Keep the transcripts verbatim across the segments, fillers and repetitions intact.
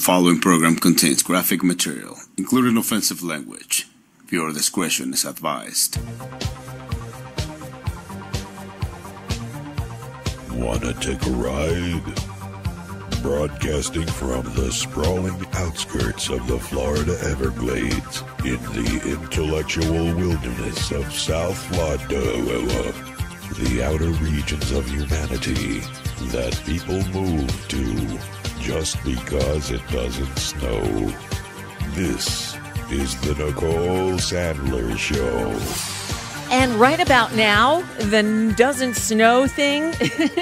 following program contains graphic material, including offensive language. Viewer discretion is advised. Wanna take a ride? Broadcasting from the sprawling outskirts of the Florida Everglades in the intellectual wilderness of South Florida, the outer regions of humanity that people move to just because it doesn't snow. This is the Nicole Sandler Show. And right about now, the doesn't snow thing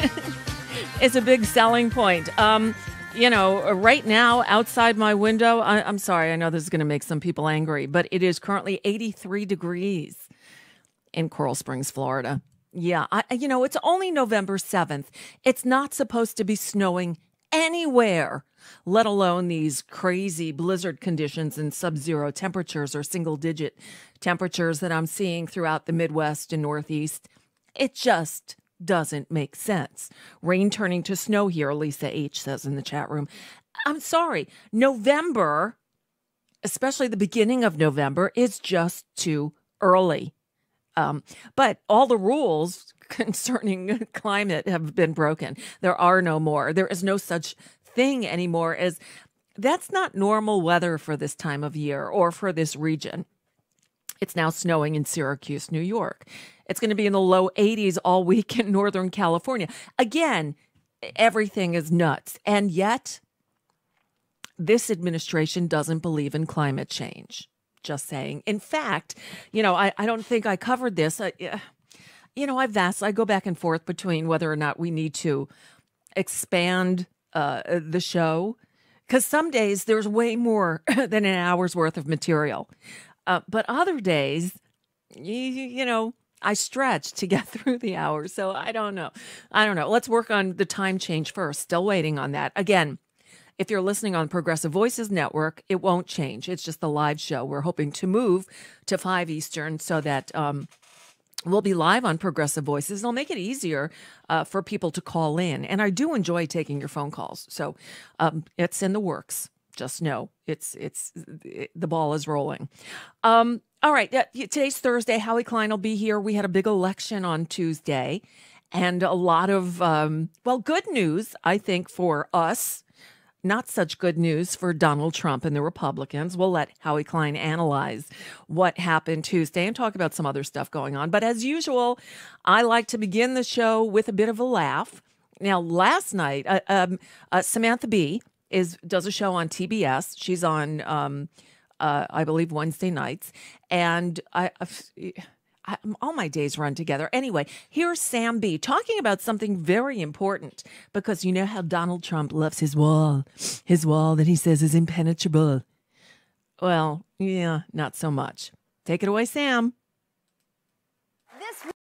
is a big selling point. Um, you know, right now, outside my window, I, I'm sorry, I know this is going to make some people angry, but it is currently eighty-three degrees in Coral Springs, Florida. Yeah, I, you know, it's only November seventh. It's not supposed to be snowing anywhere, let alone these crazy blizzard conditions and sub-zero temperatures or single-digit temperatures that I'm seeing throughout the Midwest and Northeast. It just doesn't make sense. Rain turning to snow here, Lisa H. says in the chat room. I'm sorry, November, especially the beginning of November, is just too early. Um, but all the rules concerning climate have been broken. There are no more. There is no such thing anymore as that's not normal weather for this time of year or for this region. It's now snowing in Syracuse, New York. It's going to be in the low eighties all week in Northern California. Again, everything is nuts. And yet, this administration doesn't believe in climate change. Just saying. In fact, you know, I, I don't think I covered this. I, you know, I've asked, I go back and forth between whether or not we need to expand uh, the show, because some days there's way more than an hour's worth of material. Uh, but other days, you, you know, I stretch to get through the hour. So I don't know. I don't know. Let's work on the time change first. Still waiting on that. Again, if you're listening on Progressive Voices Network, it won't change. It's just the live show. We're hoping to move to five Eastern so that um, we'll be live on Progressive Voices. It'll make it easier uh, for people to call in. And I do enjoy taking your phone calls. So um, it's in the works. Just know it's it's it, the ball is rolling. Um, all right. Uh, today's Thursday. Howie Klein will be here. We had a big election on Tuesday and a lot of, um, well, good news, I think, for us. Not such good news for Donald Trump and the Republicans. We'll let Howie Klein analyze what happened Tuesday and talk about some other stuff going on. But as usual, I like to begin the show with a bit of a laugh. Now, last night, uh, um, uh, Samantha Bee is does a show on T B S. She's on, um, uh, I believe, Wednesday nights. And I... I I, all my days run together. Anyway, here's Sam B talking about something very important because you know how Donald Trump loves his wall, his wall that he says is impenetrable. Well, yeah, not so much. Take it away, Sam. This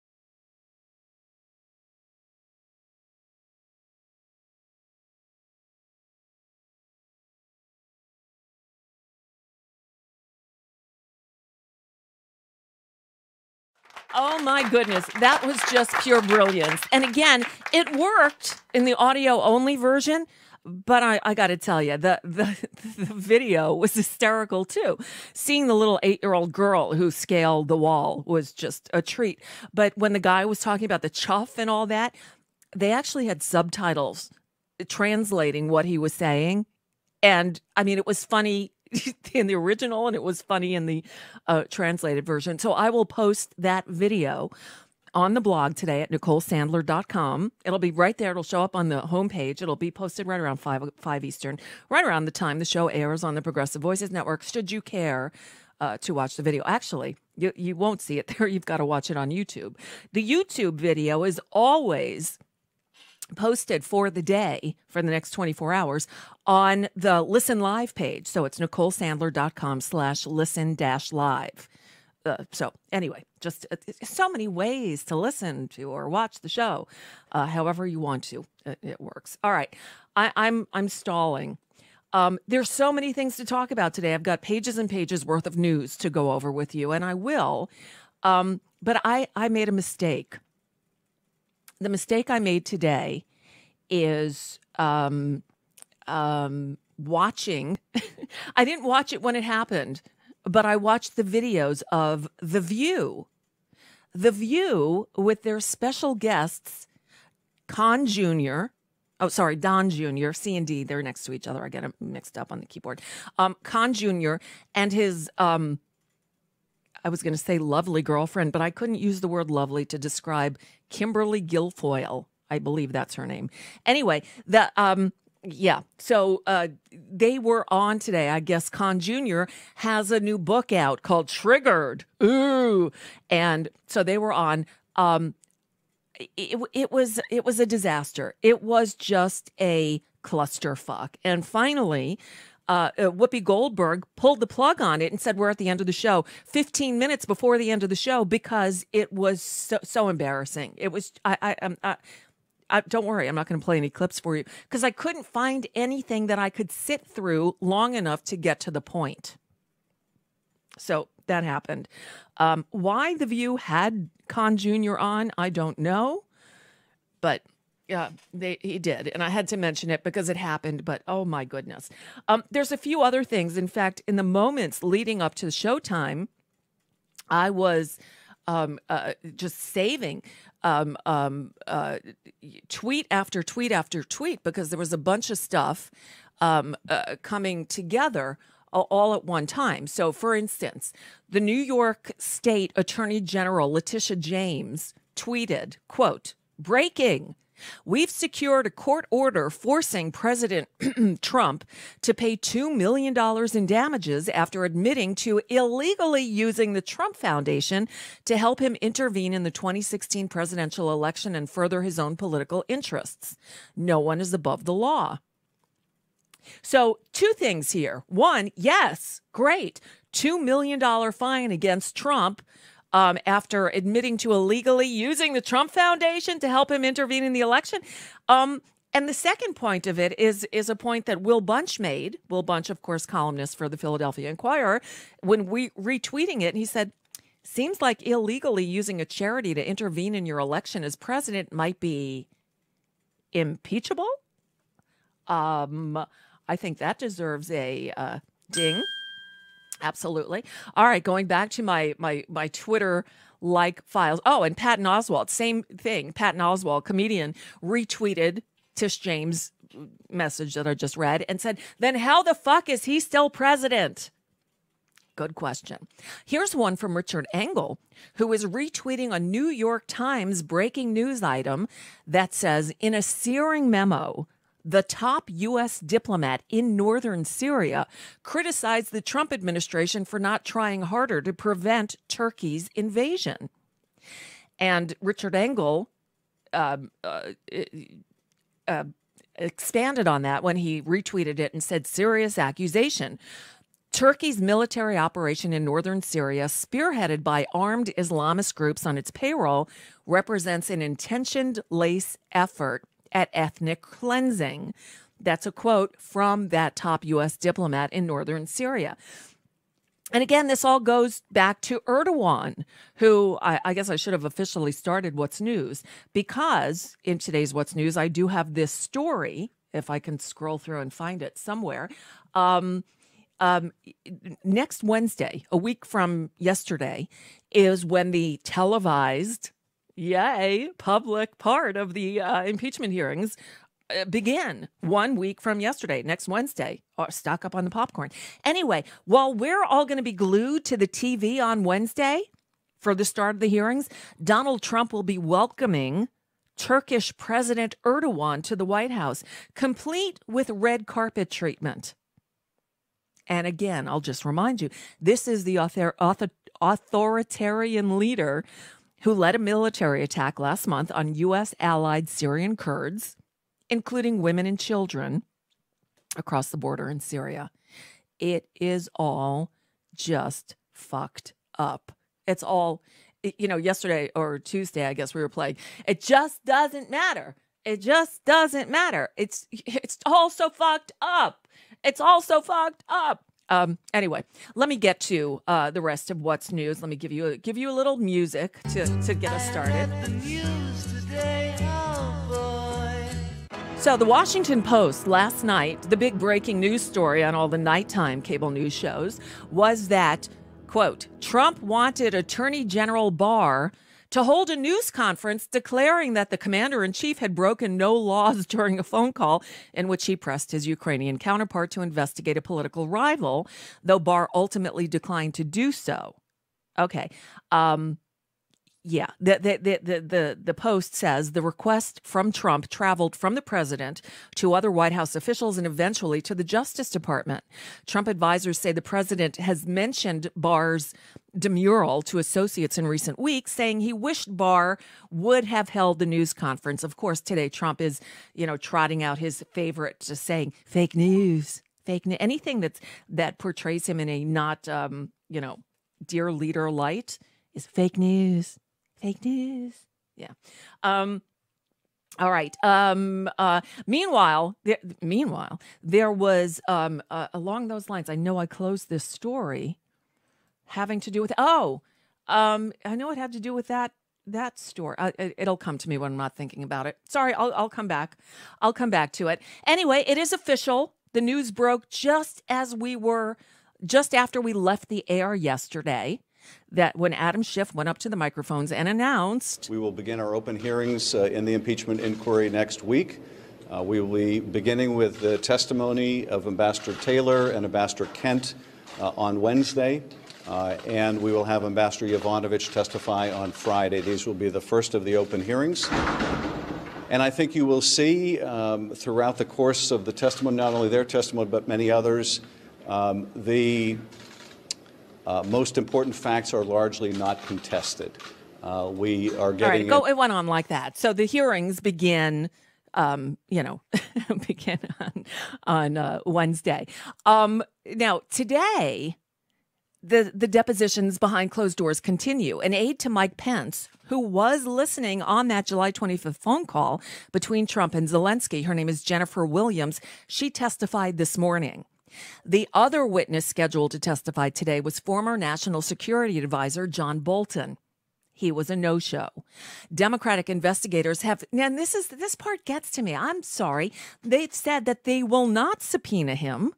Oh, my goodness. That was just pure brilliance. And again, it worked in the audio only version. But I, I got to tell you, the, the the video was hysterical, too. Seeing the little eight-year-old girl who scaled the wall was just a treat. But when the guy was talking about the chuff and all that, they actually had subtitles translating what he was saying. And, I mean, it was funny in the original, and it was funny in the uh, translated version. So I will post that video on the blog today at nicole sandler dot com. It'll be right there. It'll show up on the homepage. It'll be posted right around five, five Eastern, right around the time the show airs on the Progressive Voices Network, should you care uh, to watch the video. Actually, you, you won't see it there. You've got to watch it on YouTube. The YouTube video is always posted for the day for the next twenty-four hours on the Listen Live page. So it's nicole sandler dot com slash listen dash live. Uh, so anyway, just uh, so many ways to listen to or watch the show, uh, however you want to. It, it works. All right. I, I'm I'm stalling. Um, there's so many things to talk about today. I've got pages and pages worth of news to go over with you, and I will. Um, but I, I made a mistake. The mistake I made today is um, um, watching. I didn't watch it when it happened, but I watched the videos of The View. The View with their special guests, Con Junior Oh, sorry, Don Junior C and D, they're next to each other. I get them mixed up on the keyboard. Um, Con Junior and his, um, I was going to say lovely girlfriend, but I couldn't use the word lovely to describe Kimberly Guilfoyle. I believe that's her name. Anyway, the um, yeah. So uh, they were on today. I guess Con Junior has a new book out called Triggered. Ooh, and so they were on. Um, It, it was it was a disaster. It was just a clusterfuck. And finally, uh, Whoopi Goldberg pulled the plug on it and said, we're at the end of the show, fifteen minutes before the end of the show, because it was so, so embarrassing. It was, I, I, I'm, I, I, don't worry, I'm not going to play any clips for you, because I couldn't find anything that I could sit through long enough to get to the point. So that happened. Um, why The View had Con Junior on, I don't know, but yeah, they, he did. And I had to mention it because it happened, but oh my goodness. Um, there's a few other things. In fact, in the moments leading up to the showtime, I was um, uh, just saving um, um, uh, tweet after tweet after tweet, because there was a bunch of stuff um, uh, coming together all at one time. So, for instance, the New York State Attorney General Letitia James tweeted, quote, breaking, we've secured a court order forcing President Trump to pay two million dollars in damages after admitting to illegally using the Trump Foundation to help him intervene in the twenty sixteen presidential election and further his own political interests. No one is above the law. So two things here. One, yes, great. two million dollars fine against Trump um, after admitting to illegally using the Trump Foundation to help him intervene in the election. Um, and the second point of it is, is a point that Will Bunch made. Will Bunch, of course, columnist for the Philadelphia Inquirer, when we retweeting it, he said, seems like illegally using a charity to intervene in your election as president might be impeachable. Um... I think that deserves a uh, ding. Absolutely. All right, going back to my my my Twitter like files. Oh, and Patton Oswalt, same thing. Patton Oswalt, comedian, retweeted Tish James' message that I just read and said, then how the fuck is he still president? Good question. Here's one from Richard Engel, who is retweeting a New York Times breaking news item that says, in a searing memo, the top U S diplomat in northern Syria criticized the Trump administration for not trying harder to prevent Turkey's invasion. And Richard Engel uh, uh, uh, expanded on that when he retweeted it and said, serious accusation. Turkey's military operation in northern Syria, spearheaded by armed Islamist groups on its payroll, represents an intentioned lace effort at ethnic cleansing. That's a quote from that top U S diplomat in northern Syria. And again, this all goes back to Erdogan, who I, I guess I should have officially started What's News, because in today's What's News, I do have this story, if I can scroll through and find it somewhere. Um, um, next Wednesday, a week from yesterday, is when the televised Yay, public part of the uh, impeachment hearings uh, begin one week from yesterday, next Wednesday. Or stock up on the popcorn. Anyway, while we're all going to be glued to the T V on Wednesday for the start of the hearings, Donald Trump will be welcoming Turkish President Erdogan to the White House, complete with red carpet treatment. And again, I'll just remind you, this is the author- author- authoritarian leader who led a military attack last month on U S allied Syrian Kurds, including women and children, across the border in Syria. It is all just fucked up. It's all, you know, yesterday or Tuesday, I guess we were playing, it just doesn't matter. It just doesn't matter. It's it's all so fucked up. It's all so fucked up. Um, anyway, let me get to uh, the rest of What's News. Let me give you a, give you a little music to, to get us started. So the Washington Post last night, the big breaking news story on all the nighttime cable news shows was that, quote, Trump wanted Attorney General Barr to hold a news conference declaring that the commander-in-chief had broken no laws during a phone call in which he pressed his Ukrainian counterpart to investigate a political rival, though Barr ultimately declined to do so. Okay. Um, yeah, the, the, the, the, the, the Post says the request from Trump traveled from the president to other White House officials and eventually to the Justice Department. Trump advisors say the president has mentioned Barr's demurral to associates in recent weeks, saying he wished Barr would have held the news conference. Of course, today Trump is, you know, trotting out his favorite, just saying fake news, fake news, anything that's that portrays him in a not, um, you know, dear leader light is fake news. Fake news. Yeah. Um, all right. Um, uh, meanwhile, there, meanwhile, there was um, uh, along those lines. I know I closed this story having to do with. Oh, um, I know it had to do with that that story. Uh, it, it'll come to me when I'm not thinking about it. Sorry, I'll I'll come back. I'll come back to it. Anyway, it is official. The news broke just as we were, just after we left the air yesterday, that when Adam Schiff went up to the microphones and announced, we will begin our open hearings uh, in the impeachment inquiry next week. Uh, we will be beginning with the testimony of Ambassador Taylor and Ambassador Kent uh, on Wednesday, uh, and we will have Ambassador Yovanovitch testify on Friday. These will be the first of the open hearings. And I think you will see um, throughout the course of the testimony, not only their testimony, but many others, um, the Uh, most important facts are largely not contested. Uh, we are getting. All right, go, it went on like that. So the hearings begin, um, you know, begin on, on uh, Wednesday. Um, now, today, the, the depositions behind closed doors continue. An aide to Mike Pence, who was listening on that July twenty-fifth phone call between Trump and Zelensky, her name is Jennifer Williams, she testified this morning. The other witness scheduled to testify today was former National Security Advisor John Bolton. He was a no-show. Democratic investigators have, and this is this part gets to me. I'm sorry. They've said that they will not subpoena him.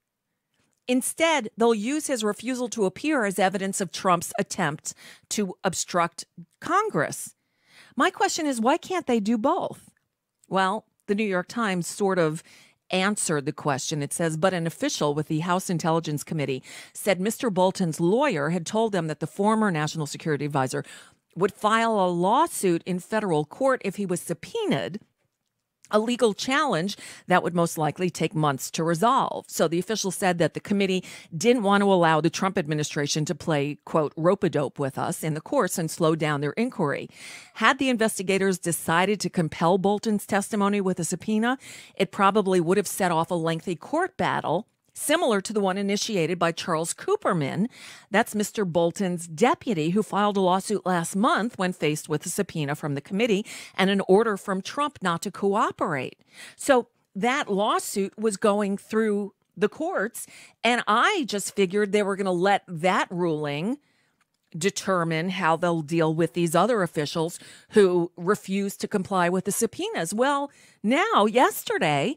Instead, they'll use his refusal to appear as evidence of Trump's attempt to obstruct Congress. My question is, why can't they do both? Well, the New York Times sort of answered the question. It says, but an official with the House Intelligence Committee said Mister Bolton's lawyer had told them that the former National Security Advisor would file a lawsuit in federal court if he was subpoenaed, a legal challenge that would most likely take months to resolve. So the official said that the committee didn't want to allow the Trump administration to play, quote, rope-a-dope with us in the courts and slow down their inquiry. Had the investigators decided to compel Bolton's testimony with a subpoena, it probably would have set off a lengthy court battle similar to the one initiated by Charles Cooperman. That's Mister Bolton's deputy, who filed a lawsuit last month when faced with a subpoena from the committee and an order from Trump not to cooperate. So that lawsuit was going through the courts, and I just figured they were going to let that ruling determine how they'll deal with these other officials who refuse to comply with the subpoenas. Well, now, yesterday,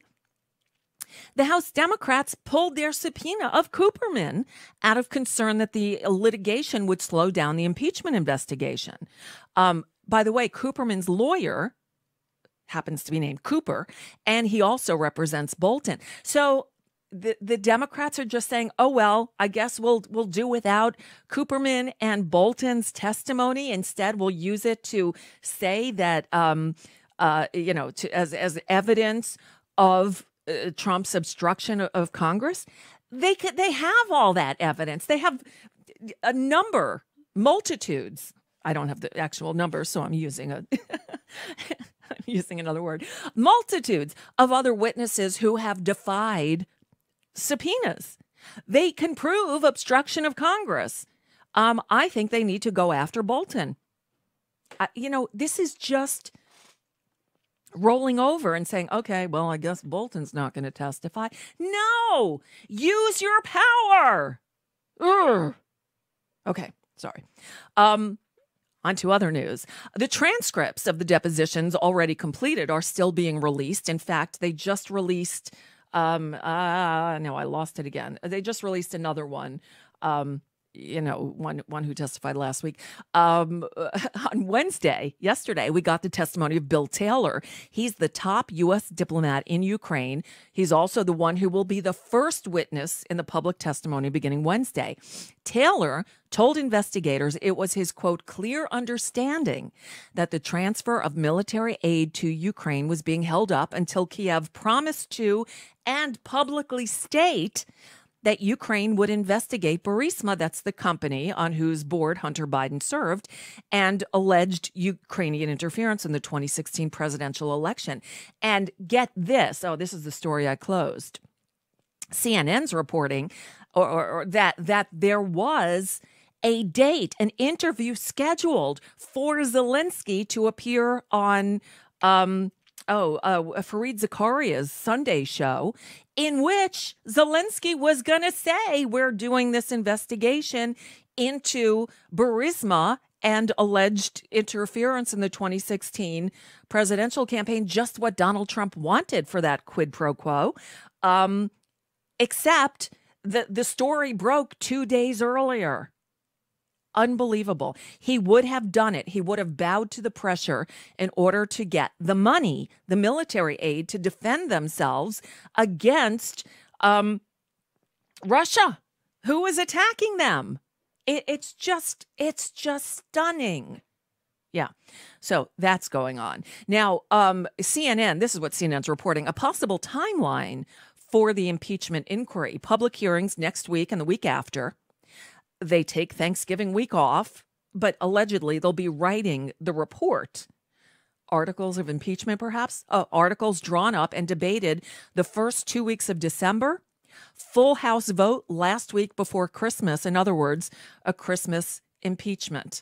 the House Democrats pulled their subpoena of Cooperman out of concern that the litigation would slow down the impeachment investigation. Um, by the way, Cooperman's lawyer happens to be named Cooper, and he also represents Bolton. So the the Democrats are just saying, oh, well, I guess we'll we'll do without Cooperman and Bolton's testimony. Instead, we'll use it to say that, um, uh, you know, to, as as evidence of Uh, Trump's obstruction of, of Congress. They could, they have all that evidence. They have a number, multitudes. I don't have the actual numbers, so I'm using a I'm using another word. Multitudes of other witnesses who have defied subpoenas. They can prove obstruction of Congress. Um, I think they need to go after Bolton. Uh, you know, this is just rolling over and saying, okay, well, I guess Bolton's not going to testify. No, use your power. Ugh. Okay, sorry. Um, On to other news. The transcripts of the depositions already completed are still being released. In fact, they just released, um, uh, no, I lost it again. They just released another one. Um, you know, one one who testified last week. Um, on Wednesday, yesterday, we got the testimony of Bill Taylor. He's the top U S diplomat in Ukraine. He's also the one who will be the first witness in the public testimony beginning Wednesday. Taylor told investigators it was his, quote, clear understanding that the transfer of military aid to Ukraine was being held up until Kiev promised to and publicly state that Ukraine would investigate Burisma, that's the company on whose board Hunter Biden served, and alleged Ukrainian interference in the twenty sixteen presidential election. And get this, oh, this is the story I closed. C N N's reporting or, or, or that that there was a date, an interview scheduled for Zelensky to appear on um, oh, uh, Fareed Zakaria's Sunday show, in which Zelensky was going to say, we're doing this investigation into Burisma and alleged interference in the twenty sixteen presidential campaign, just what Donald Trump wanted for that quid pro quo. Um, except the, the story broke two days earlier. Unbelievable. He would have done it. He would have bowed to the pressure in order to get the money, the military aid to defend themselves against um, Russia, who was attacking them. It, it's just, it's just stunning. Yeah. So that's going on. Now, um, C N N, this is what C N N's reporting, a possible timeline for the impeachment inquiry. Public hearings next week and the week after. They take Thanksgiving week off, but allegedly they'll be writing the report. Articles of impeachment, perhaps? Uh, articles drawn up and debated the first two weeks of December. Full House vote last week before Christmas. In other words, a Christmas impeachment.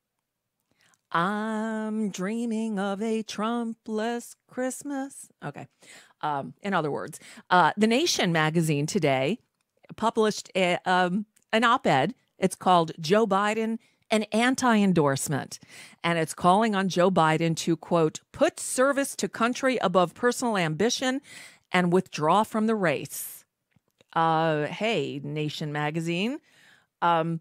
I'm dreaming of a Trump-less Christmas. Okay. Um, in other words, uh, The Nation magazine today published a, um, an op-ed. It's called Joe Biden, an anti-endorsement. And it's calling on Joe Biden to, quote, put service to country above personal ambition and withdraw from the race. Uh, hey, Nation magazine. Um,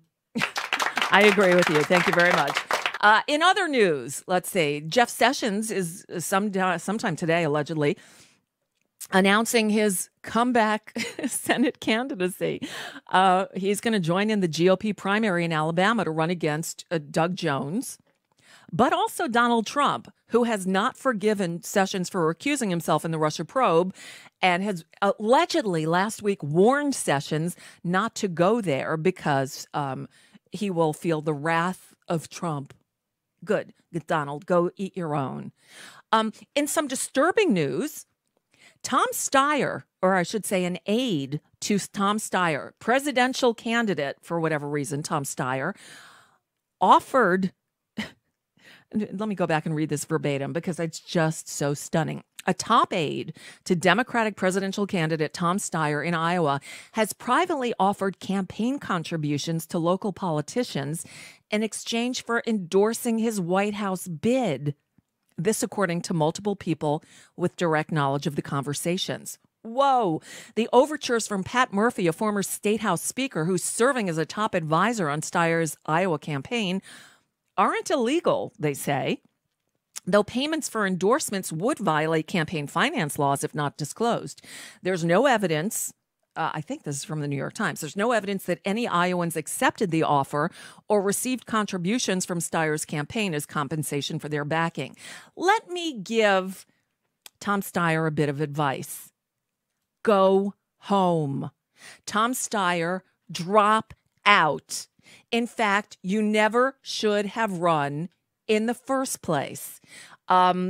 I agree with you. Thank you very much. Uh, in other news, let's see, Jeff Sessions is some, sometime today, allegedly, announcing his comeback Senate candidacy. Uh, he's going to join in the G O P primary in Alabama to run against uh, Doug Jones, but also Donald Trump, who has not forgiven Sessions for recusing himself in the Russia probe and has allegedly last week warned Sessions not to go there because um, he will feel the wrath of Trump. Good. Donald, go eat your own. Um, in some disturbing news, Tom Steyer, or I should say an aide to Tom Steyer, presidential candidate for whatever reason, Tom Steyer, offered, let me go back and read this verbatim because it's just so stunning. A top aide to Democratic presidential candidate Tom Steyer in Iowa has privately offered campaign contributions to local politicians in exchange for endorsing his White House bid. This according to multiple people with direct knowledge of the conversations. Whoa. The overtures from Pat Murphy, a former State House Speaker who's serving as a top advisor on Steyer's Iowa campaign, aren't illegal, they say, though payments for endorsements would violate campaign finance laws if not disclosed. There's no evidence. Uh, I think this is from the New York Times. There's no evidence that any Iowans accepted the offer or received contributions from Steyer's campaign as compensation for their backing. Let me give Tom Steyer a bit of advice. Go home. Tom Steyer, drop out. In fact, you never should have run in the first place. Um,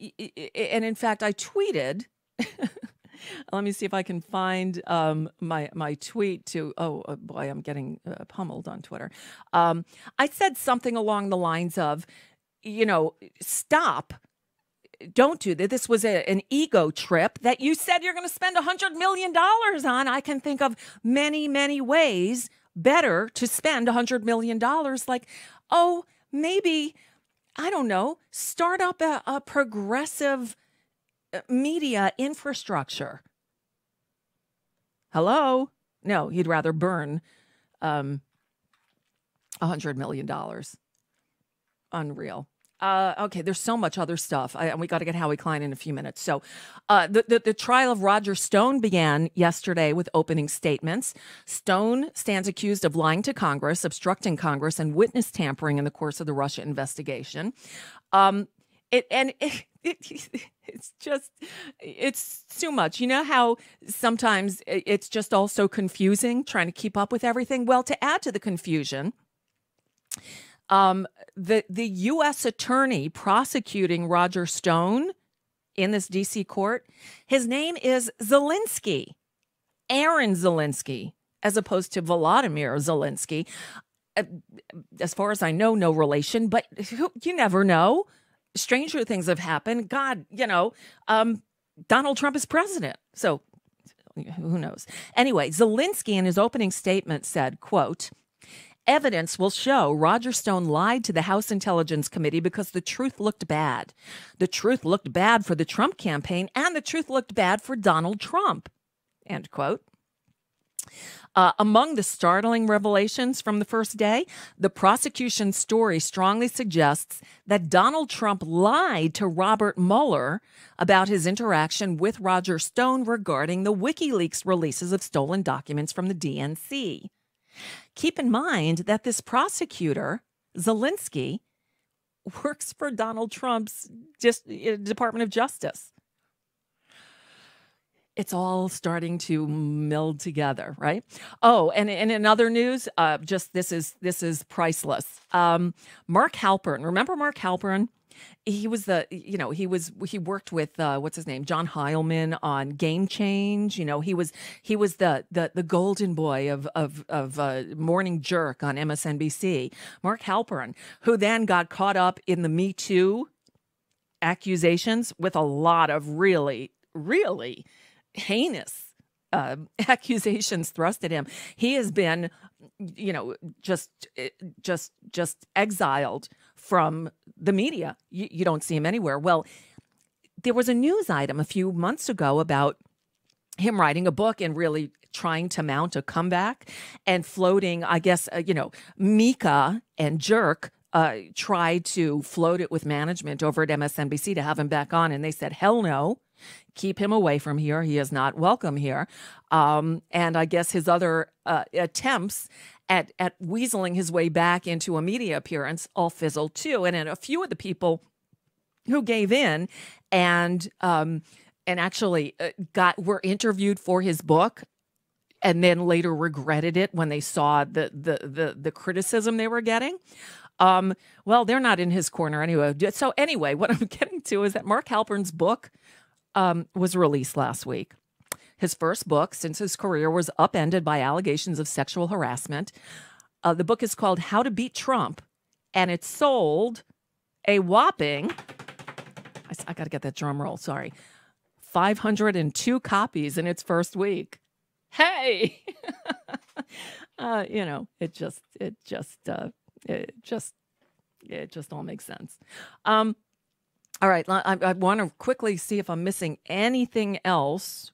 and in fact, I tweeted... Let me see if I can find um, my my tweet to, oh, uh, boy, I'm getting uh, pummeled on Twitter. Um, I said something along the lines of, you know, stop. Don't do that. This was a, an ego trip that you said you're going to spend one hundred million dollars on. I can think of many, many ways better to spend one hundred million dollars. Like, oh, maybe, I don't know, start up a, a progressive media infrastructure. Hello? No, he'd rather burn um, one hundred million dollars. Unreal. Uh, okay, there's so much other stuff, I, and we got to get Howie Klein in a few minutes. So uh, the, the, the trial of Roger Stone began yesterday with opening statements. Stone stands accused of lying to Congress, obstructing Congress, and witness tampering in the course of the Russia investigation. Um, it and it, it, it's just, it's too much. You know how sometimes it's just all so confusing trying to keep up with everything? Well, to add to the confusion, Um, the the U S attorney prosecuting Roger Stone in this D C court, his name is Zelensky, Aaron Zelensky, as opposed to Volodymyr Zelensky. Uh, as far as I know, no relation, but you never know. Stranger things have happened. God, you know, um, Donald Trump is president, so who knows? Anyway, Zelensky in his opening statement said, quote, "Evidence will show Roger Stone lied to the House Intelligence Committee because the truth looked bad. The truth looked bad for the Trump campaign, and the truth looked bad for Donald Trump." End quote. Uh, among the startling revelations from the first day, the prosecution's story strongly suggests that Donald Trump lied to Robert Mueller about his interaction with Roger Stone regarding the WikiLeaks releases of stolen documents from the D N C. Keep in mind that this prosecutor, Zelensky, works for Donald Trump's just, uh, Department of Justice. It's all starting to meld together, right? Oh, and, and in other news, uh, just this is this is priceless. Um, Mark Halpern, remember Mark Halpern? He was the, you know, he was, he worked with, uh, what's his name? John Heilman on Game Change. You know, he was, he was the, the, the golden boy of, of, of, uh, Morning Jerk on M S N B C. Mark Halpern, who then got caught up in the Me Too accusations with a lot of really, really heinous, uh, accusations thrust at him. He has been, you know, just, just, just exiled from the media. You, you don't see him anywhere. Well, there was a news item a few months ago about him writing a book and really trying to mount a comeback and floating, I guess, uh, you know, Mika and Jerk uh, tried to float it with management over at M S N B C to have him back on. And they said, hell no, keep him away from here. He is not welcome here. Um, and I guess his other uh, attempts At, at weaseling his way back into a media appearance all fizzled too. And then a few of the people who gave in and um, and actually got were interviewed for his book and then later regretted it when they saw the the the, the criticism they were getting. Um, well, they're not in his corner anyway. So anyway, what I'm getting to is that Mark Halpern's book um, was released last week. His first book since his career was upended by allegations of sexual harassment. Uh, the book is called How to Beat Trump, and it sold a whopping, I, I got to get that drum roll, sorry, five hundred two copies in its first week. Hey! uh, you know, it just, it just, uh, it just, it just all makes sense. Um, all right, I, I want to quickly see if I'm missing anything else.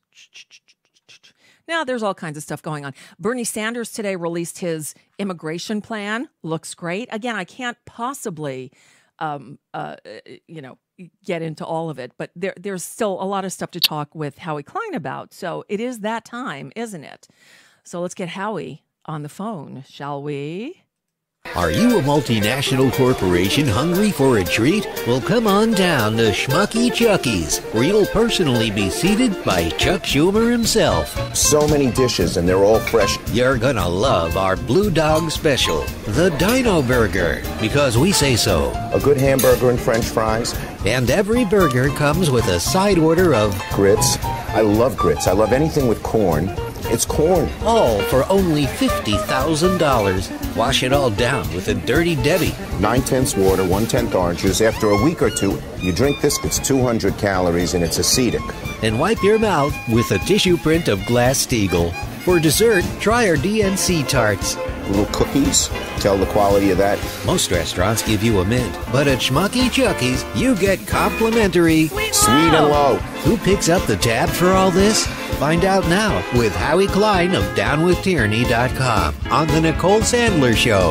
Now, there's all kinds of stuff going on. Bernie Sanders today released his immigration plan. Looks great. Again, I can't possibly, um, uh, you know, get into all of it, but there, there's still a lot of stuff to talk with Howie Klein about. So it is that time, isn't it? So let's get Howie on the phone, shall we? Are you a multinational corporation hungry for a treat? Well, come on down to Schmucky Chucky's, where you'll personally be seated by Chuck Schumer himself. So many dishes, and they're all fresh. You're gonna love our Blue Dog Special, the Dino Burger, because we say so. A good hamburger and French fries. And every burger comes with a side order of grits. I love grits. I love anything with corn. It's corn. All for only fifty thousand dollars. Wash it all down with a Dirty Debbie. Nine-tenths water, one-tenth orange juice. After a week or two, you drink this, it's two hundred calories and it's acetic. And wipe your mouth with a tissue print of Glass-Steagall. For dessert, try our D N C tarts. little cookies. Tell the quality of that. Most restaurants give you a mint, but at Schmucky Chucky's, you get complimentary Sweet Sweet and low. Who picks up the tab for all this? Find out now with Howie Klein of down with tyranny dot com on the Nicole Sandler Show.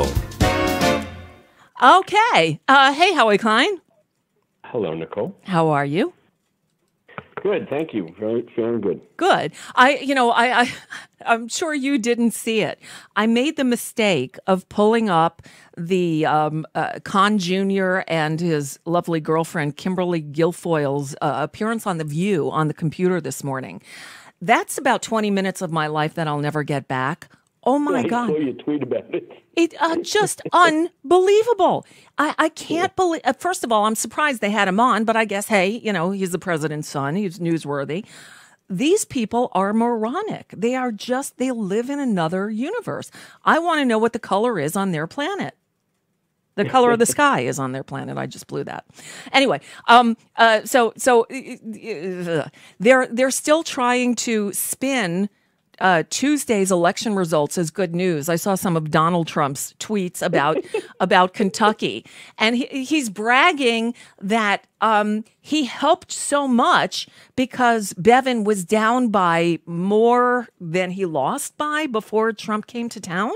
Okay. Uh, hey, Howie Klein. Hello, Nicole. How are you? Good, thank you. Very, very good. Good. I, you know, I, I, I'm sure you didn't see it. I made the mistake of pulling up the um, uh, Con Junior and his lovely girlfriend Kimberly Guilfoyle's uh, appearance on The View on the computer this morning. That's about twenty minutes of my life that I'll never get back. Oh my I God! saw you tweet about it. It uh, just unbelievable. I, I can't believe. Uh, first of all, I'm surprised they had him on, but I guess, hey, you know, he's the president's son. He's newsworthy. These people are moronic. They are just, they live in another universe. I want to know what the color is on their planet. The color of the sky is on their planet. I just blew that. Anyway, um, uh, so so uh, they're they're still trying to spin Uh, Tuesday's election results as good news. I saw some of Donald Trump's tweets about about Kentucky, and he, he's bragging that um, he helped so much because Bevin was down by more than he lost by before Trump came to town.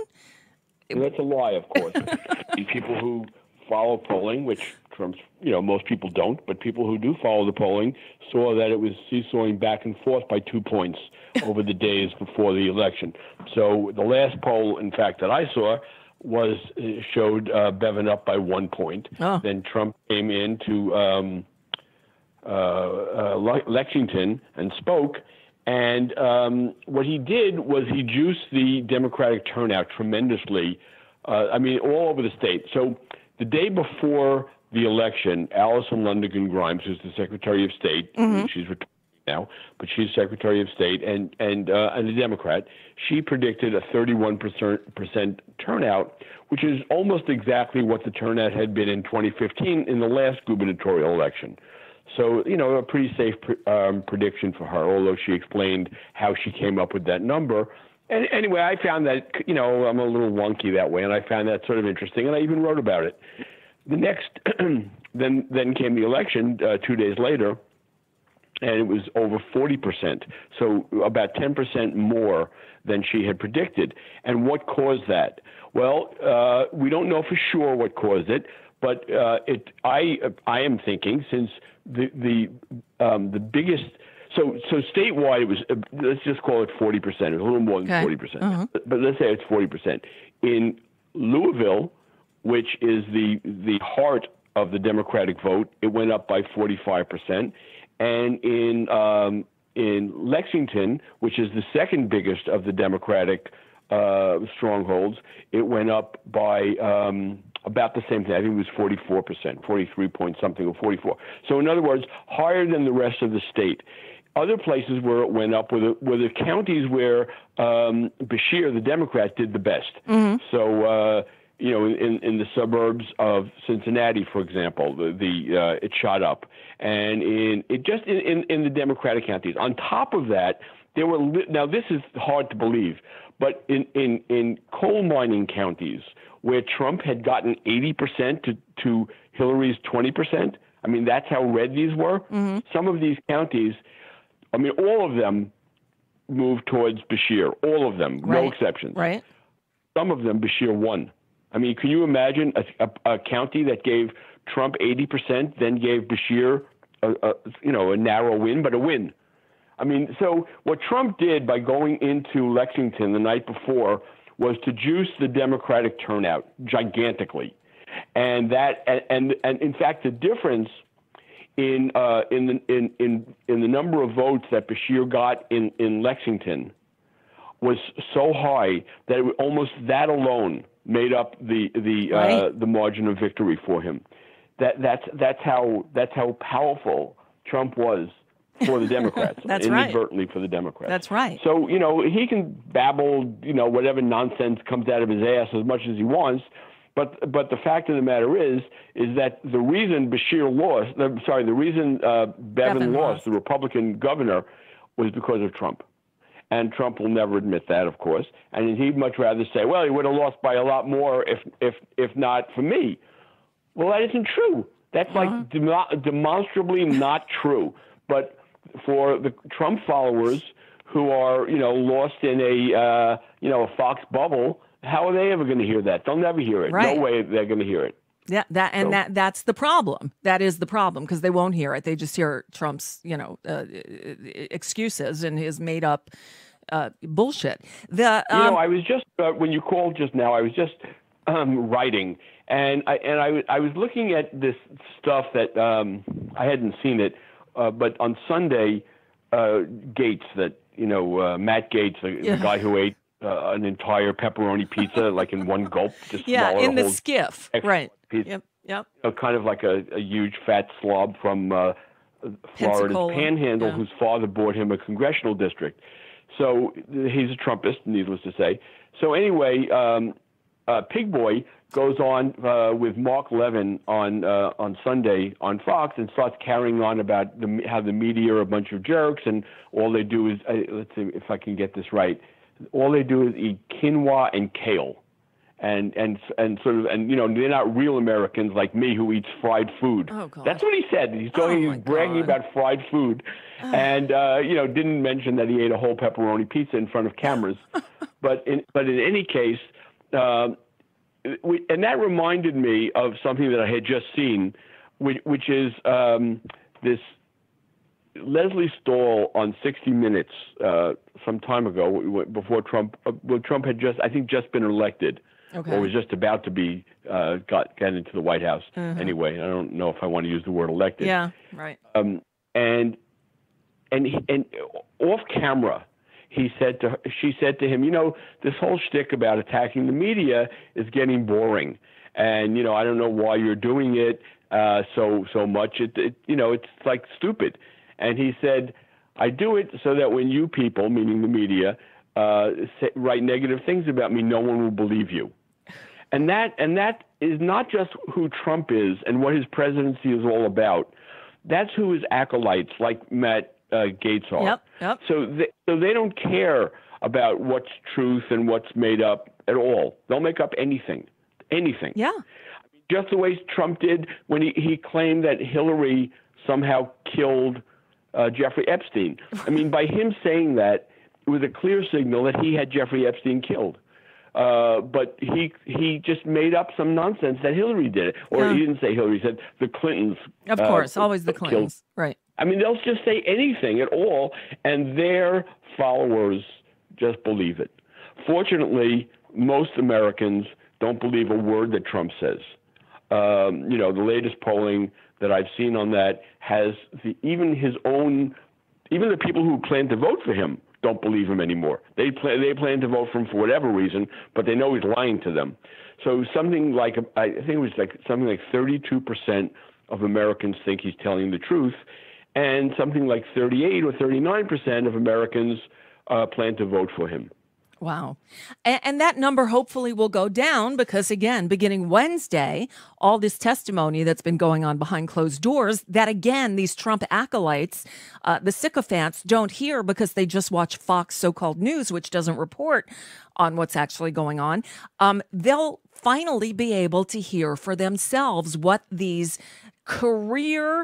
And that's a lie, of course. The people who follow polling, which Trump's, you know, most people don't, but people who do follow the polling saw that it was seesawing back and forth by two points over the days before the election. So the last poll, in fact, that I saw was showed uh, Bevin up by one point. Oh. Then Trump came into um, uh, uh, Le- Lexington and spoke. And um, what he did was he juiced the Democratic turnout tremendously. Uh, I mean, all over the state. So the day before the election, Alison Lundergan Grimes, who's the Secretary of State, mm-hmm. she's retired now, but she's Secretary of State and and uh, and a Democrat. She predicted a thirty-one percent turnout, which is almost exactly what the turnout had been in twenty fifteen in the last gubernatorial election. So, you know, a pretty safe um, prediction for her, although she explained how she came up with that number. And anyway, I found that, you know, I'm a little wonky that way, and I found that sort of interesting, and I even wrote about it. The next, then then came the election uh, two days later, and it was over forty percent, so about ten percent more than she had predicted. And what caused that? Well, uh, we don't know for sure what caused it, but uh, it. I I am thinking since the the um, the biggest. So so statewide, it was uh, let's just call it forty percent. It was a little more than okay. forty percent, uh-huh. but, but let's say it's forty percent in Louisville, which is the the heart of the Democratic vote. It went up by forty-five percent. And in um, in Lexington, which is the second biggest of the Democratic uh, strongholds, it went up by um, about the same thing. I think it was forty-four percent, forty-three point something or forty-four. So in other words, higher than the rest of the state. Other places where it went up were the, were the counties where um, Beshear, the Democrat, did the best. Mm-hmm. So. Uh, You know, in, in the suburbs of Cincinnati, for example, the, the uh, it shot up, and in it just in, in, in the Democratic counties. On top of that, there were li- now this is hard to believe, but in, in, in coal mining counties where Trump had gotten eighty percent to, to Hillary's twenty percent. I mean, that's how red these were. Mm-hmm. Some of these counties, I mean, all of them moved towards Beshear. All of them, right. No exceptions. Right. Some of them, Beshear won. I mean, can you imagine a, a, a county that gave Trump eighty percent, then gave Beshear, a, a, you know, a narrow win, but a win? I mean, so what Trump did by going into Lexington the night before was to juice the Democratic turnout gigantically, and that, and and, and in fact, the difference in uh, in the in, in in the number of votes that Beshear got in, in Lexington was so high that it, almost that alone made up the the right. uh, the margin of victory for him. That that's that's how that's how powerful Trump was for the Democrats. That's inadvertently right. for the Democrats. That's right. So you know he can babble, you know, whatever nonsense comes out of his ass as much as he wants. But but the fact of the matter is is that the reason Beshear lost, uh, sorry, the reason uh, Bevin, Bevin lost, lost, the Republican governor, was because of Trump. And Trump will never admit that, of course. And he'd much rather say, well, he would have lost by a lot more if if if not for me. Well, that isn't true. That's uh-huh. like demo- demonstrably not true. But for the Trump followers who are, you know, lost in a, uh, you know, a Fox bubble, how are they ever going to hear that? They'll never hear it. Right. No way they're going to hear it. Yeah, that and so, that that's the problem. That is the problem because they won't hear it. They just hear Trump's, you know, uh, excuses and his made up uh, bullshit. The um, you know, I was just uh, when you called just now, I was just um, writing, and I and I, I was looking at this stuff that um, I hadn't seen it, uh, but on Sunday, uh, Gates, that you know, uh, Matt Gates, the, yeah. the guy who ate uh, an entire pepperoni pizza like in one gulp, just yeah, in the whole skiff, right. Piece, yep, yep. You know, kind of like a, a huge fat slob from uh, Florida's Pensacola. Panhandle, yeah. whose father bought him a congressional district. So he's a Trumpist, needless to say. So anyway, um, uh, Pig Boy goes on uh, with Mark Levin on uh, on Sunday on Fox and starts carrying on about the, how the media are a bunch of jerks and all they do is, uh, let's see if I can get this right, all they do is eat quinoa and kale. And and and sort of and you know they're not real Americans like me who eats fried food. Oh, God. That's what he said. He's talking. Oh, he's bragging God. about fried food, and uh, you know didn't mention that he ate a whole pepperoni pizza in front of cameras. but in but in any case, uh, we, and that reminded me of something that I had just seen, which, which is um, this Leslie Stahl on sixty minutes uh, some time ago before Trump. Uh, well, Trump had just I think just been elected. Okay. Or was just about to be uh, got get into the White House. Mm-hmm. Anyway, I don't know if I want to use the word elected. Yeah, right. Um, and and he, and off camera, he said to her, she said to him, you know, this whole shtick about attacking the media is getting boring, and you know, I don't know why you're doing it uh, so so much. It, it you know, it's like stupid. And he said, I do it so that when you people, meaning the media, uh, say, write negative things about me, no one will believe you. And that and that is not just who Trump is and what his presidency is all about. That's who his acolytes, like Matt uh, Gates, are. Yep, yep. So they, so they don't care about what's truth and what's made up at all. They'll make up anything, anything. Yeah. Just the way Trump did when he, he claimed that Hillary somehow killed uh, Jeffrey Epstein. I mean, by him saying that, it was a clear signal that he had Jeffrey Epstein killed. Uh, but he he just made up some nonsense that Hillary did it. Or yeah. he didn't say Hillary, he said the Clintons. Of course, uh, always the Clintons. Killed. Right. I mean, they'll just say anything at all, and their followers just believe it. Fortunately, most Americans don't believe a word that Trump says. Um, you know, the latest polling that I've seen on that has the, even his own, even the people who plan to vote for him don't believe him anymore. They plan, they plan to vote for him for whatever reason, but they know he's lying to them. So something like, I think it was like something like thirty-two percent of Americans think he's telling the truth, and something like thirty-eight or thirty-nine percent of Americans uh, plan to vote for him. Wow. And, and that number hopefully will go down because, again, beginning Wednesday, all this testimony that's been going on behind closed doors, that, again, these Trump acolytes, uh, the sycophants, don't hear because they just watch Fox so-called news, which doesn't report on what's actually going on. Um, they'll finally be able to hear for themselves what these career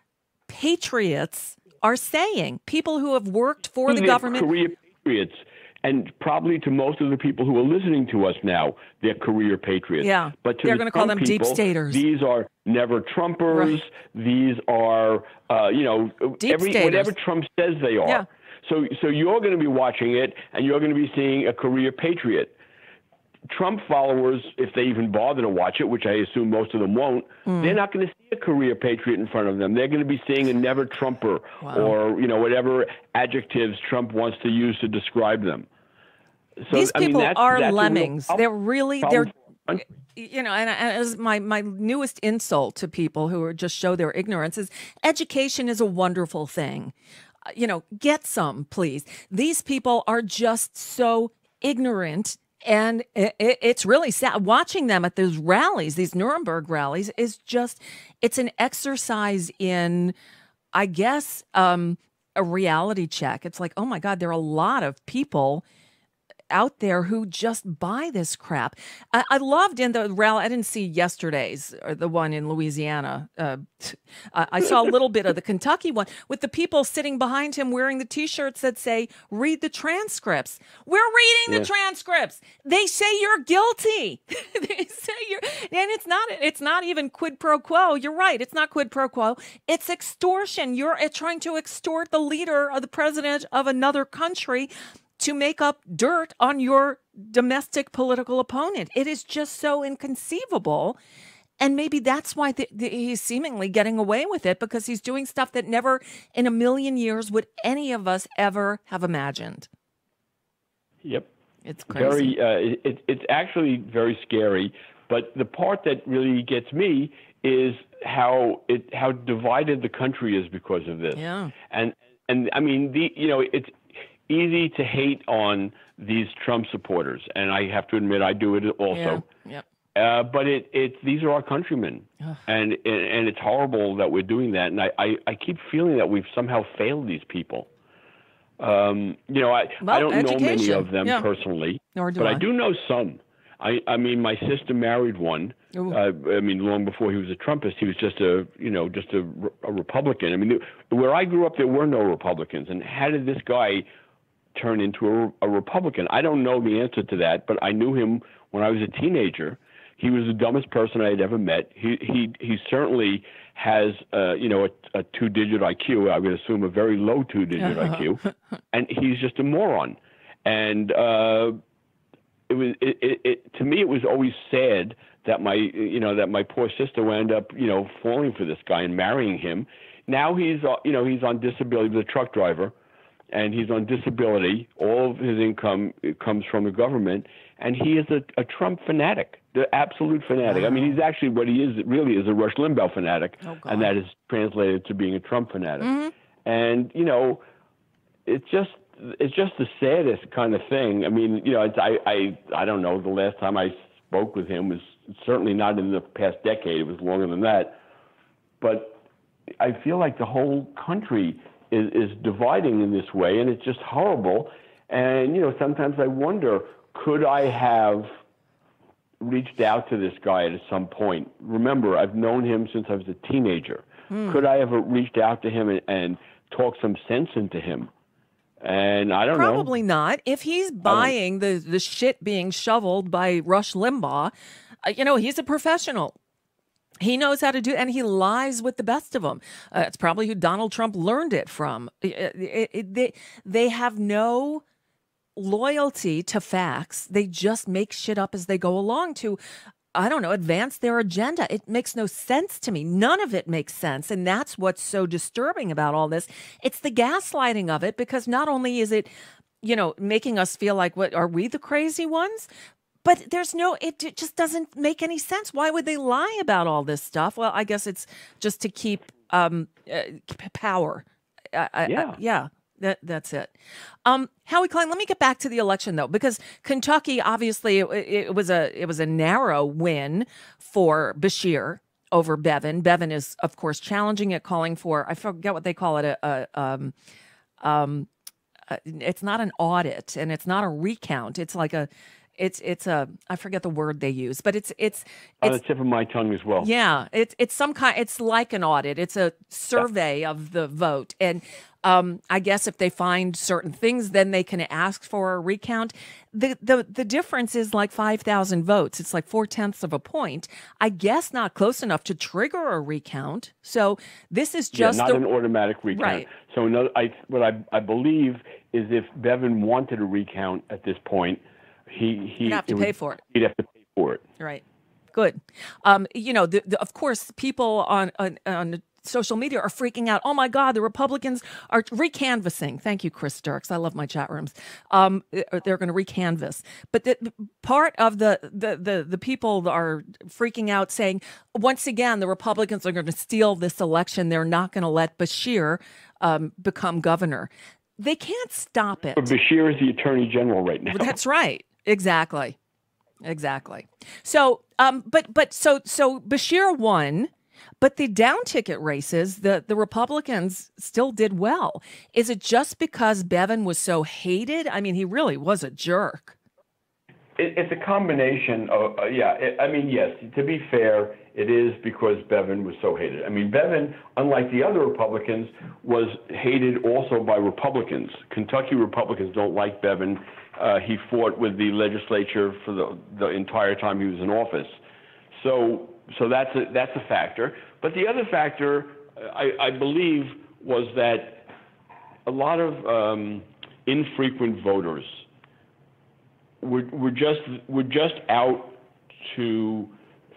patriots are saying. People who have worked for the government. Career patriots. And probably to most of the people who are listening to us now, they're career patriots. Yeah, but to they're the going to call them people, deep staters. These are never Trumpers. Right. These are, uh, you know, deep every staters. Whatever Trump says they are. Yeah. So, so you're going to be watching it, and you're going to be seeing a career patriot. Trump followers, if they even bother to watch it, which I assume most of them won't, mm. they're not going to see a career patriot in front of them. They're going to be seeing a never Trumper wow. or, you know, whatever adjectives Trump wants to use to describe them. So, These people I mean, that's, are that's lemmings. Real, they're really, they're, you know, and as my, my newest insult to people who are just show their ignorance is education is a wonderful thing. Uh, you know, get some, please. These people are just so ignorant. And it, it, it's really sad. Watching them at those rallies, these Nuremberg rallies, is just, it's an exercise in, I guess, um, a reality check. It's like, oh my God, there are a lot of people out there who just buy this crap. I, I loved in the rally, I didn't see yesterday's, or the one in Louisiana. Uh, I, I saw a little bit of the Kentucky one with the people sitting behind him wearing the T-shirts that say, read the transcripts. We're reading Yeah. the transcripts. They say you're guilty. They say you're, and it's not, it's not even quid pro quo. You're right. It's not quid pro quo. It's extortion. You're uh, trying to extort the leader or the president of another country to make up dirt on your domestic political opponent. It is just so inconceivable. And maybe that's why the, the, he's seemingly getting away with it, because he's doing stuff that never in a million years would any of us ever have imagined. Yep. It's crazy. Very, uh, it, it's actually very scary. But the part that really gets me is how it how divided the country is because of this. Yeah. And and I mean, the you know, it's easy to hate on these Trump supporters, and I have to admit I do it also. Yeah. Yep. Uh, but it, it these are our countrymen, and, and and it's horrible that we're doing that. And I, I, I keep feeling that we've somehow failed these people. Um, you know, I Well, I don't know many education. of them Yeah. personally, Nor do but I. I. do know some. I, I mean, my sister married one. Ooh. Uh, I mean, long before he was a Trumpist, he was just a you know just a, a Republican. I mean, where I grew up, there were no Republicans, and how did this guy turn into a, a Republican? I don't know the answer to that, but I knew him when I was a teenager. He was the dumbest person I had ever met. He he he certainly has uh, you know a, a two-digit I Q. I would assume a very low two-digit I Q, and he's just a moron. And uh, it was it, it, it to me it was always sad that my you know that my poor sister wound up you know falling for this guy and marrying him. Now he's uh, you know he's on disability, he's a truck driver, and he's on disability. All of his income comes from the government, and he is a, a Trump fanatic, the absolute fanatic. Wow. I mean, he's actually what he is really is a Rush Limbaugh fanatic, oh, and that is translated to being a Trump fanatic. Mm-hmm. And you know, it's just it's just the saddest kind of thing. I mean, you know, it's, I I I don't know. The last time I spoke with him was certainly not in the past decade. It was longer than that. But I feel like the whole country is, is dividing in this way, and it's just horrible. And, you know, sometimes I wonder, could I have reached out to this guy at some point? Remember, I've known him since I was a teenager. Hmm. Could I have reached out to him and, and talked some sense into him? And I don't Probably know. Probably not. If he's buying the, the shit being shoveled by Rush Limbaugh, uh, you know, he's a professional. He knows how to do, and he lies with the best of them. Uh, it's probably who Donald Trump learned it from. It, it, it, they, they have no loyalty to facts. They just make shit up as they go along to, I don't know, advance their agenda. It makes no sense to me. None of it makes sense. And that's what's so disturbing about all this. It's the gaslighting of it, because not only is it, you know, making us feel like, what, are we the crazy ones? But there's no, it, it just doesn't make any sense. Why would they lie about all this stuff? Well, I guess it's just to keep um, uh, power. Uh, yeah. Uh, yeah. That that's it. Um, Howie Klein, let me get back to the election though, because Kentucky, obviously, it, it was a it was a narrow win for Beshear over Bevin. Bevin is, of course, challenging it, calling for, I forget what they call it, a, a um, um, a, it's not an audit and it's not a recount. It's like a It's it's a I forget the word they use, but it's it's, it's on the tip of my tongue as well. Yeah, it's it's some kind. It's like an audit. It's a survey yeah. of the vote, and um, I guess if they find certain things, then they can ask for a recount. the the The difference is like five thousand votes. It's like four tenths of a point. I guess not close enough to trigger a recount. So this is just yeah, not the, an automatic recount. Right. So another, I what I I believe is if Bevin wanted a recount at this point, He he You'd have to would, pay for it. He'd have to pay for it. Right. Good. Um, you know, the, the, of course, people on, on on social media are freaking out. Oh my God, the Republicans are recanvassing. Thank you, Chris Dirks. I love my chat rooms. Um, they're going to recanvass. But the, part of the, the the the people are freaking out, saying once again the Republicans are going to steal this election. They're not going to let Beshear um, become governor. They can't stop it. But Beshear is the attorney general right now. That's right. Exactly. Exactly. So, um, but but so so Beshear won, But the down ticket races, the, the Republicans still did well. Is it just because Bevin was so hated? I mean, he really was a jerk. It, it's a combination of, uh, yeah, it, I mean, yes, to be fair, it is because Bevin was so hated. I mean, Bevin, unlike the other Republicans, was hated also by Republicans. Kentucky Republicans don't like Bevin. Uh, he fought with the legislature for the, the entire time he was in office. So so that's a, that's a factor. But the other factor, I, I believe, was that a lot of um, infrequent voters were, were just were just out to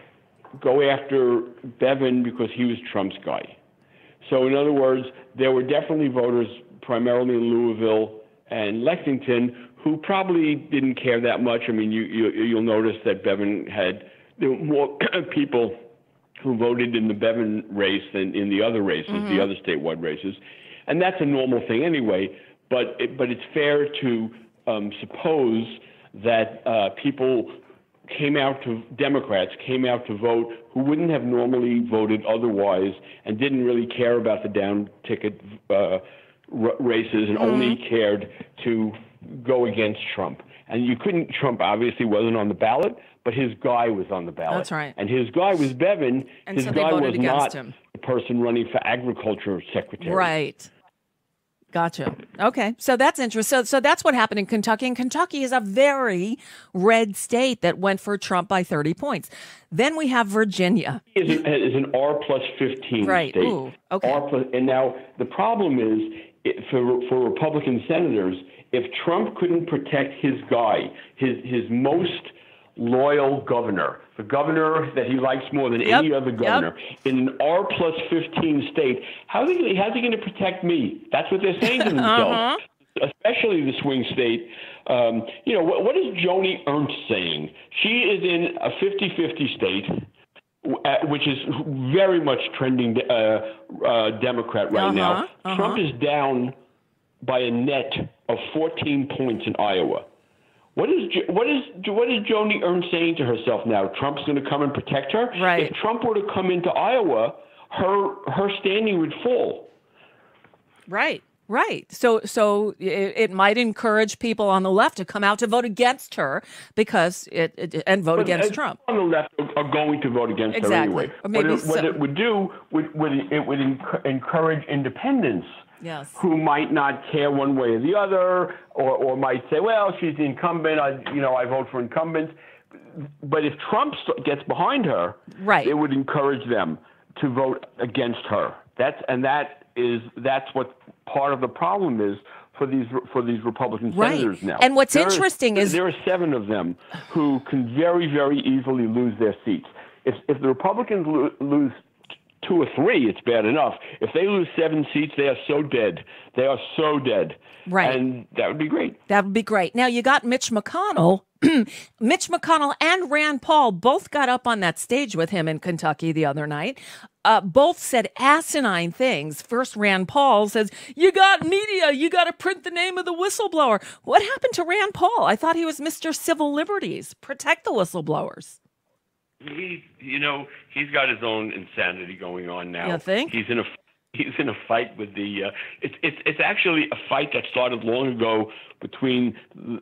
go after Bevin because he was Trump's guy. So in other words, there were definitely voters, primarily in Louisville and Lexington, who probably didn't care that much. I mean, you, you, you'll notice that Bevin had there were more people who voted in the Bevin race than in the other races, mm-hmm. the other statewide races. And that's a normal thing anyway. But it, but it's fair to um, suppose that uh, people came out to, Democrats came out to vote who wouldn't have normally voted otherwise and didn't really care about the down ticket uh, r- races and mm-hmm. only cared to go against Trump. And you couldn't, Trump obviously wasn't on the ballot, but his guy was on the ballot. That's right. And his guy was Bevin. And his so guy was not him. the person running for agriculture secretary. Right. Gotcha. Okay. So that's interesting. So, so that's what happened in Kentucky. And Kentucky is a very red state that went for Trump by thirty points. Then we have Virginia. It is, is an R plus fifteen right. state. Ooh, okay. R plus, and now the problem is it, for, for Republican senators, if Trump couldn't protect his guy, his his most loyal governor, the governor that he likes more than yep, any other governor, yep. in an R plus fifteen state, how is he, how's he going to protect me? That's what they're saying to themselves, uh-huh. especially the swing state. Um, you know, what, what is Joni Ernst saying? She is in a fifty-fifty state, which is very much trending uh, uh, Democrat right uh-huh, now. uh-huh. Trump is down by a net of fourteen points in Iowa. What is what is what is Joni Ernst saying to herself now? Trump's going to come and protect her. Right. If Trump were to come into Iowa, her her standing would fall. Right. Right. So so it, it might encourage people on the left to come out to vote against her because it, it and vote but against Trump. On the left are going to vote against exactly. her anyway. Or maybe what it, so. what it would do would, would it would encourage independents. Yes. Who might not care one way or the other, or, or might say, well, she's the incumbent, I, you know, I vote for incumbents. But if Trump gets behind her, right. it would encourage them to vote against her. That's and that is that's what part of the problem is for these for these Republican right. senators now. And what's there interesting is, is there are seven of them who can very, very easily lose their seats. If if the Republicans lo- lose two or three, it's bad enough. If they lose seven seats, they are so dead. They are so dead. Right. And that would be great. That would be great. Now, you got Mitch McConnell. Mitch McConnell and Rand Paul both got up on that stage with him in Kentucky the other night. Uh, both said asinine things. First, Rand Paul says, you got media. You got to print the name of the whistleblower. What happened to Rand Paul? I thought he was Mister Civil Liberties. Protect the whistleblowers. He, you know, he's got his own insanity going on now. You think? He's in a he's in a fight with the. Uh, it's it's it's actually a fight that started long ago between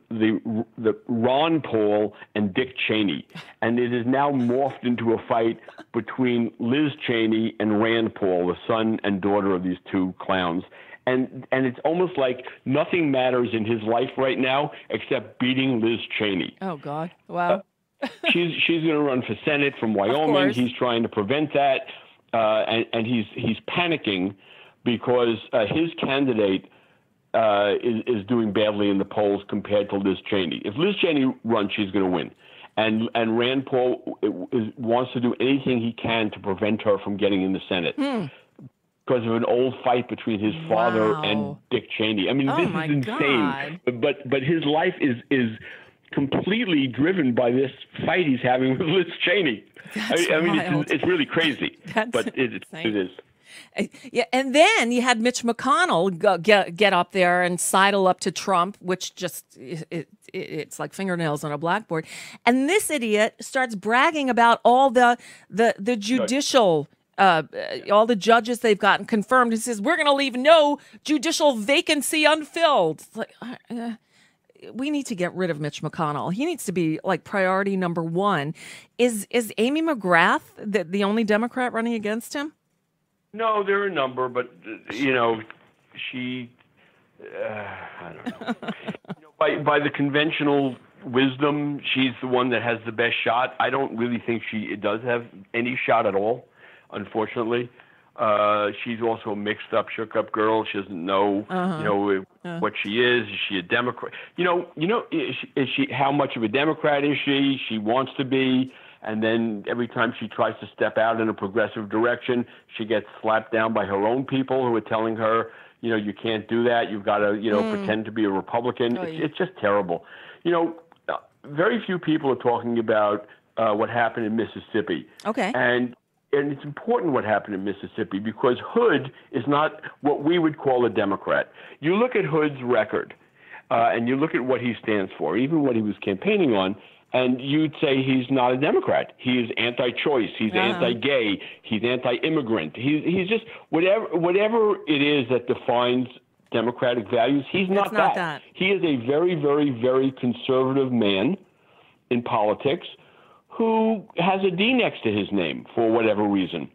the the Ron Paul and Dick Cheney, and it is now morphed into a fight between Liz Cheney and Rand Paul, the son and daughter of these two clowns. And and it's almost like nothing matters in his life right now except beating Liz Cheney. Oh God! Wow. Uh, she's she's going to run for Senate from Wyoming. He's trying to prevent that, uh, and and he's he's panicking because uh, his candidate uh, is is doing badly in the polls compared to Liz Cheney. If Liz Cheney runs, she's going to win, and and Rand Paul is, wants to do anything he can to prevent her from getting in the Senate. Hmm. Because of an old fight between his father wow. and Dick Cheney. I mean, oh this my is insane. God. But but his life is is. completely driven by this fight he's having with Liz Cheney. That's I, I mean, wild. it's, it's really crazy, That's but it, it is. Yeah, and then you had Mitch McConnell go, get get up there and sidle up to Trump, which just it, it, it's like fingernails on a blackboard. And this idiot starts bragging about all the the the judicial uh, all the judges they've gotten confirmed. He says, we're going to leave no judicial vacancy unfilled. It's like, uh, we need to get rid of Mitch McConnell. He needs to be like priority number one. Is is Amy McGrath the, the only Democrat running against him? No, there are a number, but, you know, she, uh, I don't know. you know by, by the conventional wisdom, she's the one that has the best shot. I don't really think she does have any shot at all, unfortunately. Uh, she's also a mixed-up, shook-up girl. She doesn't know, uh-huh. you know, uh. what she is. Is she a Democrat? You know, you know, is she, is she? How much of a Democrat is she? She wants to be, and then every time she tries to step out in a progressive direction, she gets slapped down by her own people who are telling her, you know, you can't do that. You've got to, you know, mm. pretend to be a Republican. Oh, it's, yeah. it's just terrible. You know, uh, very few people are talking about uh, what happened in Mississippi. Okay. And. And it's important what happened in Mississippi because Hood is not what we would call a Democrat. You look at Hood's record, uh, and you look at what he stands for, even what he was campaigning on, and you'd say he's not a Democrat. He is anti-choice. He's uh-huh. anti-gay. He's anti-immigrant. He's he's just whatever whatever it is that defines democratic values. He's not, not that. that. He is a very, very, very conservative man in politics who has a D next to his name for whatever reason.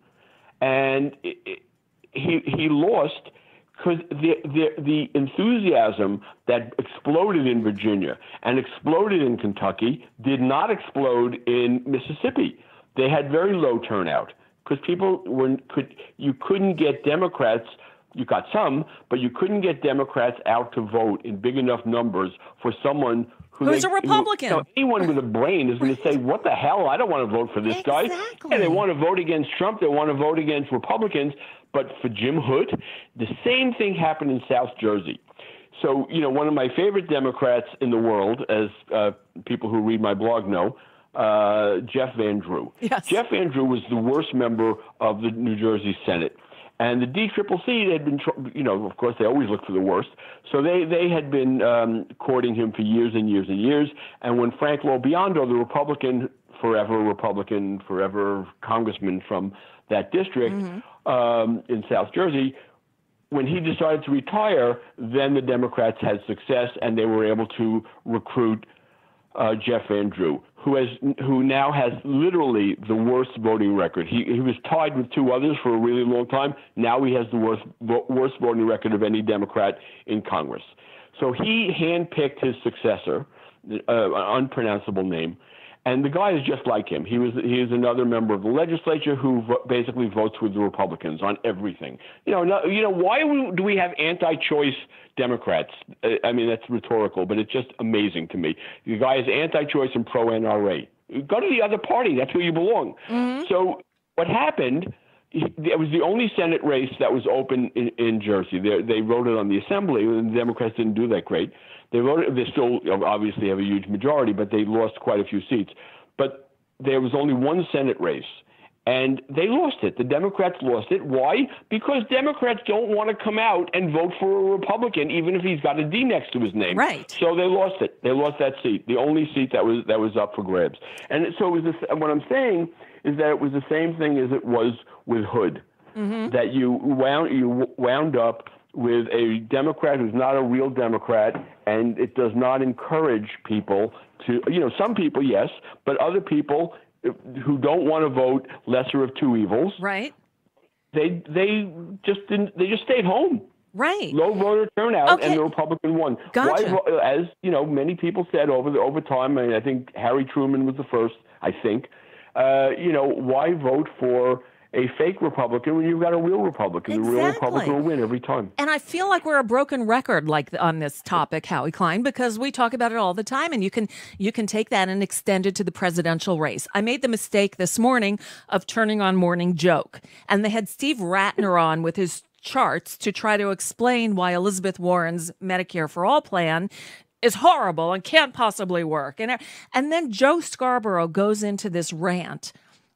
And it, it, he he lost because the, the, the enthusiasm that exploded in Virginia and exploded in Kentucky did not explode in Mississippi. They had very low turnout because people were could you couldn't get Democrats. You got some, but you couldn't get Democrats out to vote in big enough numbers for someone who who's they, a Republican. Who, you know, anyone with a brain is going to say, what the hell? I don't want to vote for this exactly. guy. Yeah, they want to vote against Trump. They want to vote against Republicans. But for Jim Hood, the same thing happened in South Jersey. So, you know, one of my favorite Democrats in the world, as uh, people who read my blog know, uh, Jeff Van Drew. Yes. Jeff Van Drew was the worst member of the New Jersey Senate. And the D C C C had been, you know, of course, they always look for the worst. So they, they had been um, courting him for years and years and years. And when Frank LoBiondo, the Republican, forever Republican, forever congressman from that district mm-hmm. um, in South Jersey, when he decided to retire, then the Democrats had success and they were able to recruit uh, Jeff Van Drew, who has who now has literally the worst voting record. He he was tied with two others for a really long time. Now he has the worst worst voting record of any Democrat in Congress. So he handpicked his successor, uh, an unpronounceable name, and the guy is just like him. He was he is another member of the legislature who vo- basically votes with the Republicans on everything. You know, no, you know why do we have anti-choice Democrats? I mean, that's rhetorical, but it's just amazing to me. The guy is anti-choice and pro-N R A. Go to the other party. That's where you belong. Mm-hmm. So what happened, it was the only Senate race that was open in, in Jersey. They, they voted on the Assembly, and the Democrats didn't do that great. They voted. They still obviously have a huge majority, but they lost quite a few seats. But there was only one Senate race. And they lost it. The Democrats lost it. Why? Because Democrats don't want to come out and vote for a Republican, even if he's got a D next to his name. Right. So they lost it. They lost that seat, the only seat that was that was up for grabs. And so it was this, what I'm saying is that it was the same thing as it was with Hood, mm-hmm. that you wound you wound up with a Democrat who's not a real Democrat, and it does not encourage people to, you know, some people, yes, but other people who don't want to vote lesser of two evils, right? They they just didn't. They just stayed home. Right. Low voter turnout, okay. and the Republican won. Gotcha. Why, as you know, many people said over the over time. I, mean, I think Harry Truman was the first. I think. Uh, you know, why vote for a fake Republican when you've got a real Republican? Exactly. The real Republican will win every time. And I feel like we're a broken record like on this topic, Howie Klein, because we talk about it all the time, and you can you can take that and extend it to the presidential race. I made the mistake this morning of turning on Morning Joke, and they had Steve Ratner on with his charts to try to explain why Elizabeth Warren's Medicare for All plan is horrible and can't possibly work. And and then Joe Scarborough goes into this rant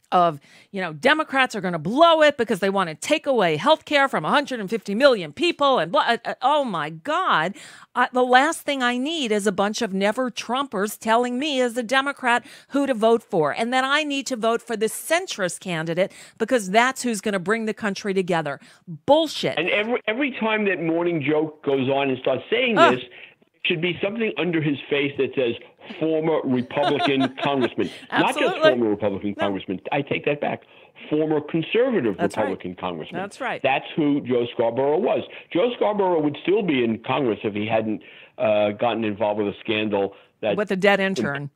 of, you know, Democrats are going to blow it because they want to take away health care from one hundred fifty million people. And blah, uh, oh, my God. Uh, the last thing I need is a bunch of never-Trumpers telling me as a Democrat who to vote for. And that I need to vote for the centrist candidate because that's who's going to bring the country together. Bullshit. And every, every time that Morning Joe goes on and starts saying uh, this, should be something under his face that says former Republican congressman. Not just former Republican no. congressman. I take that back. Former conservative That's Republican right. congressman. That's right. That's who Joe Scarborough was. Joe Scarborough would still be in Congress if he hadn't uh, gotten involved with a scandal. That with a dead intern.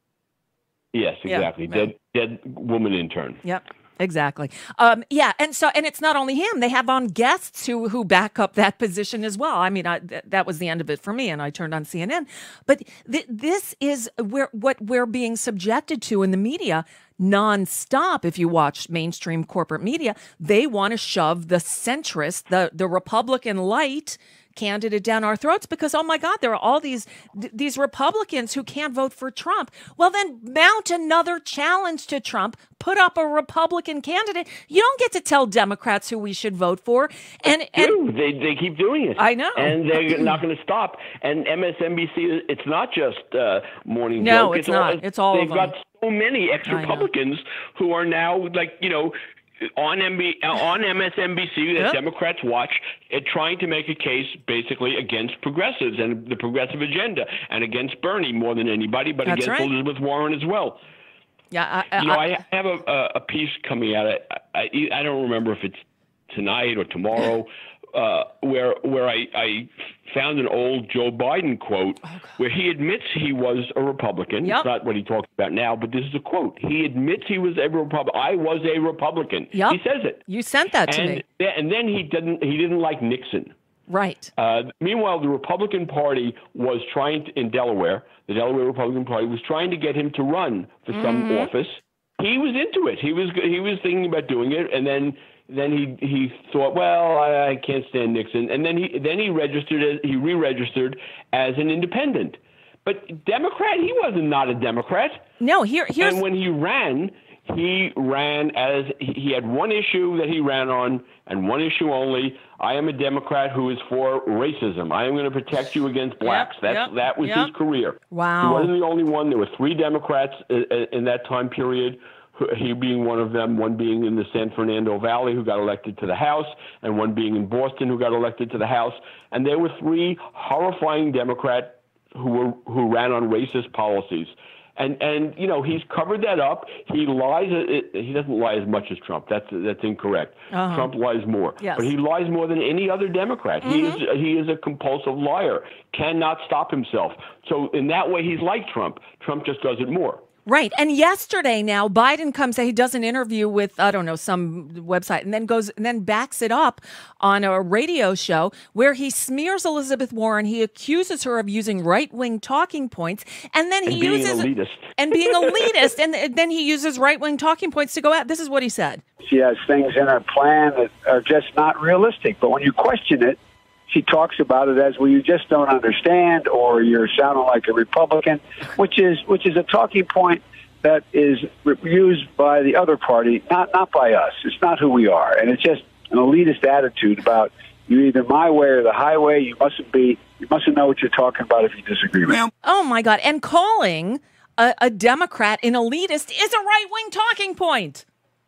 Yes, exactly. Yeah, dead, dead woman intern. Yep. Exactly. Um, yeah. And so, and it's not only him. They have on guests who who back up that position as well. I mean, I, th- that was the end of it for me, and I turned on C N N. But th- this is where what we're being subjected to in the media nonstop. If you watch mainstream corporate media, they want to shove the centrist, the the Republican light candidate down our throats because, oh my God, there are all these th- these Republicans who can't vote for Trump. Well, then mount another challenge to Trump, put up a Republican candidate. You don't get to tell Democrats who we should vote for. And, and they they keep doing it. I know. And they're not going to stop. And M S N B C, it's not just uh, Morning no, Joke. it's, it's not. All, it's all they've of them. got so many ex-Republicans who are now, like, you know, on M B, on M S N B C that yep. Democrats watch, uh, trying to make a case basically against progressives and the progressive agenda and against Bernie more than anybody, but That's against right. Elizabeth Warren as well. Yeah, I, I, you know, I, I have a, a piece coming out. I, I don't remember if it's tonight or tomorrow, uh, where where I, I found an old Joe Biden quote oh, where he admits he was a Republican. Yep. It's not what he talks about now, but this is a quote. He admits he was a Republican. I was a Republican. Yep. He says it. You sent that to and, me. And then he didn't. He didn't like Nixon. Right. Uh, meanwhile, the Republican Party was trying to, in Delaware, the Delaware Republican Party was trying to get him to run for mm-hmm. some office. He was into it. He was he was thinking about doing it, and then then he he thought, well, I, I can't stand Nixon, and then he then he registered as he re-registered as an independent. But Democrat, he wasn't not a Democrat. No, here here's and when he ran. He ran as he had one issue that he ran on, and one issue only. I am a Democrat who is for racism. I am going to protect you against blacks. Yep, That's yep, that was yep. his career. Wow. He wasn't the only one. There were three Democrats in that time period, he being one of them, one being in the San Fernando Valley who got elected to the House, and one being in Boston who got elected to the House. And there were three horrifying Democrats who were who ran on racist policies. And, and you know, he's covered that up. He lies. He doesn't lie as much as Trump. That's that's incorrect. Uh-huh. Trump lies more. Yes. But he lies more than any other Democrat. Mm-hmm. He is he is a compulsive liar, cannot stop himself. So in that way, he's like Trump. Trump just does it more. Right. And yesterday now, Biden comes, he does an interview with, I don't know, some website, and then goes and then backs it up on a radio show where he smears Elizabeth Warren. He accuses her of using right-wing talking points. And then he and being uses elitist. and being elitist. And then he uses right-wing talking points to go out. This is what he said. She has things in her plan that are just not realistic. But when you question it, she talks about it as, well, you just don't understand, or you're sounding like a Republican, which is which is a talking point that is used by the other party, not not by us. It's not who we are. And it's just an elitist attitude about you're either my way or the highway. You mustn't be. You mustn't know what you're talking about if you disagree with me. Oh, my God. And calling a, a Democrat an elitist is a right-wing talking point.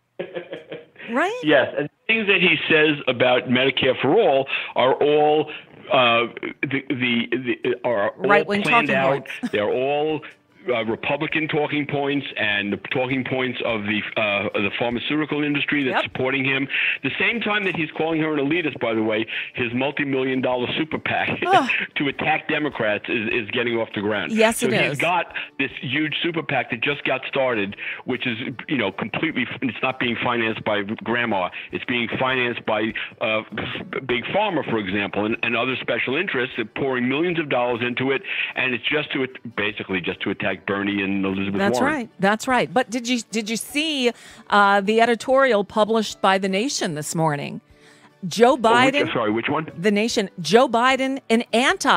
Right? Yes, and things that he says about Medicare for all are all uh, the, the the are right all planned out. They're all uh, Republican talking points and the talking points of the uh, the pharmaceutical industry that's yep. supporting him. The same time that he's calling her an elitist, by the way, his multi-million dollar super PAC oh. to attack Democrats is, is getting off the ground. Yes, so it he's is. got this huge super PAC that just got started, which is, you know, completely, it's not being financed by grandma. It's being financed by uh, Big Pharma, for example, and, and other special interests that pouring millions of dollars into it, and it's just to, basically just to attack Bernie and Elizabeth That's Warren. right. That's right. But did you did you see uh, the editorial published by The Nation this morning? Joe Biden. Oh, which, sorry, which one? The Nation. Joe Biden, an anti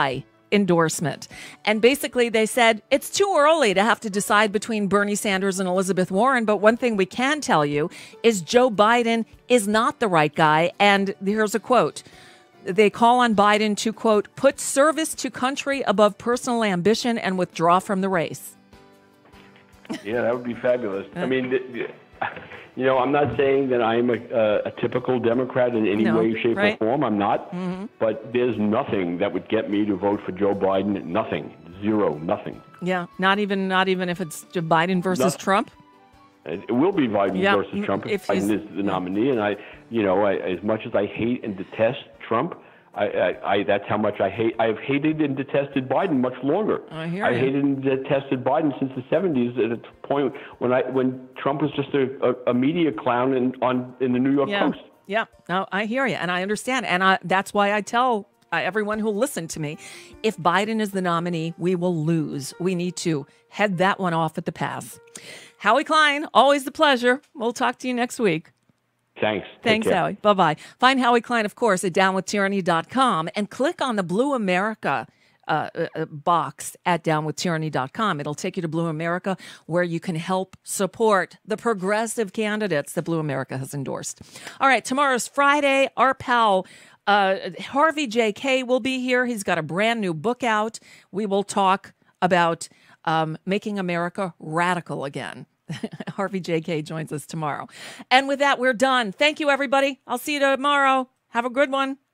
endorsement. And basically they said it's too early to have to decide between Bernie Sanders and Elizabeth Warren. But one thing we can tell you is Joe Biden is not the right guy. And here's a quote. They call on Biden to, quote, put service to country above personal ambition and withdraw from the race. Yeah, that would be fabulous. I mean, you know, I'm not saying that I'm a, a, a typical Democrat in any No, way, shape, right? or form. I'm not. Mm-hmm. But there's nothing that would get me to vote for Joe Biden. Nothing. Zero. Nothing. Yeah, not even not even if it's Biden versus No. Trump. It will be Biden Yeah, versus Trump if, if he's- Biden is the nominee. And I, you know, I, as much as I hate and detest Trump, I, I, I that's how much I hate. I've hated and detested Biden much longer. I hear I you. hated and detested Biden since the seventies. At a point when I when Trump was just a, a, a media clown in on in the New York Yeah, Post. yeah. No, I hear you, and I understand, and I, that's why I tell uh, everyone who listened to me, if Biden is the nominee, we will lose. We need to head that one off at the pass. Howie Klein, always a pleasure. We'll talk to you next week. Thanks. Take Thanks, care. Howie. Bye-bye. Find Howie Klein, of course, at down with tyranny dot com and click on the Blue America uh, uh, box at down with tyranny dot com. It'll take you to Blue America, where you can help support the progressive candidates that Blue America has endorsed. All right, tomorrow's Friday. Our pal uh, Harvey J K will be here. He's got a brand new book out. We will talk about um, making America radical again. Harvey J K joins us tomorrow. And with that, we're done. Thank you, everybody. I'll see you tomorrow. Have a good one.